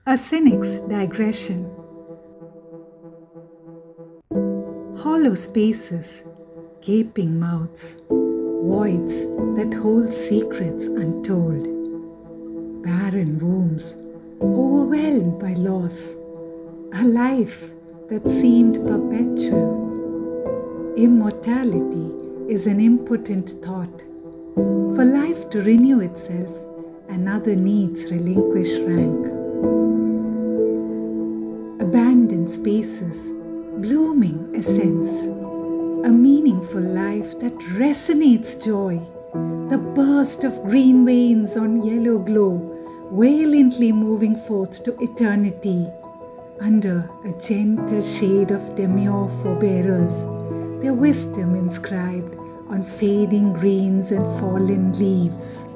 A cynic's digression. Hollow spaces, gaping mouths, voids that hold secrets untold, barren wombs, overwhelmed by loss, a life that seemed perpetual. Immortality is an impotent thought. For life to renew itself, another needs relinquish rank. Abandoned spaces, blooming essence, a meaningful life that resonates joy, the burst of green veins on yellow glow, valiantly moving forth to eternity, under a gentle shade of demure forbearers, their wisdom inscribed on fading greens and fallen leaves.